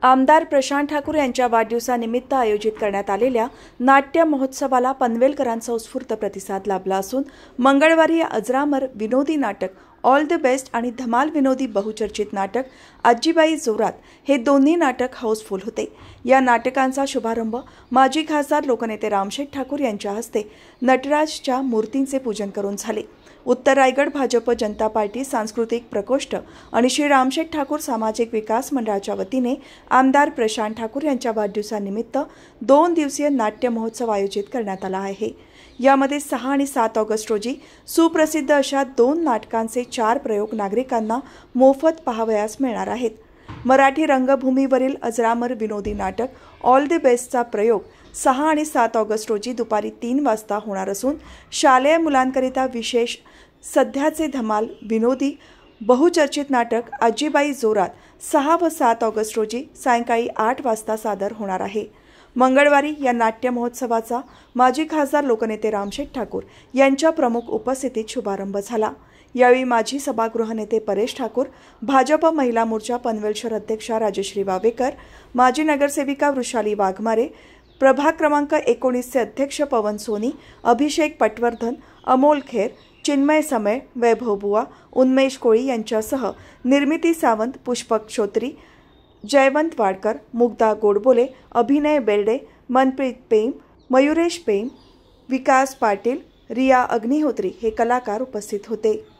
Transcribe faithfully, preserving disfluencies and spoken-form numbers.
आमदार प्रशांत ठाकूर यांच्या वाढदिवसानिमित्त आयोजित करण्यात आलेल्या नाट्य महोत्सवाला पनवेलकरांचा उत्स्फूर्त प्रतिसाद लाभला असून मंगळवारी अजरामर विनोदी नाटक ऑल द बेस्ट आणि धमाल विनोदी बहुचर्चित नाटक आजीबाई जोरात हे दोन्ही नाटक हाऊसफुल होते। या नाटकांचा शुभारंभ माजी खासदार लोकनेते रामशेठ ठाकूर यांच्या हस्ते नटराजच्या मूर्तींचे पूजन करून झाले। उत्तर रायगड भाजप जनता पार्टी सांस्कृतिक प्रकोष्ठ आणि श्री रामशेठ ठाकूर सामाजिक विकास मंडळाच्या वतीने आमदार प्रशांत ठाकूर यांच्या वाढदिवसानिमित्त दोन दिवसीय नाट्य महोत्सव आयोजित करण्यात आला आहे। यामध्ये सहा आणि सात ऑगस्ट रोजी सुप्रसिद्ध अशा दोन नाटकांचे चार प्रयोग नागरिकांना मोफत पाहावयास मिळणार आहेत। मराठी रंगभूमीवरील अजरामर विनोदी नाटक ऑल द बेस्टचा प्रयोग सहा आणि सात ऑगस्ट रोजी दुपारी तीन वाजता होणार असून शालेय मुलांकरिता विशेष सध्याचे धमाल विनोदी बहुचर्चित नाटक आजीबाई जोरात सहा व सात ऑगस्ट रोजी सायंकाळी आठ वाजता सादर होणार आहे। मंगळवारी या नाट्य महोत्सवाचा माजी खासदार लोकनेते रामशेठ ठाकूर यांच्या प्रमुख उपस्थितीत शुभारंभ झाला। यावेळी माजी सभागृह नेते परेश ठाकूर, भाजप महिला मोर्चा पनवेल शहर अध्यक्षा राजश्री वावेकर, माजी नगरसेविका वृषाली वाघमारे, प्रभाग क्रमांक एकोणीसचे अध्यक्ष पवन सोनी, अभिषेक पटवर्धन, अमोल खेर, चिन्मय समय, वैभव बुवा, उन्मेष कोळी यांच्यासह निर्मिती सावंत, पुष्पक श्रोत्री, जयवंत वाडकर, मुग्धा गोडबोले, अभिनय बेर्डे, मनप्रीत पेम, मयुरेश पेम, विकास पाटील, रिया अग्निहोत्री हे कलाकार उपस्थित होते।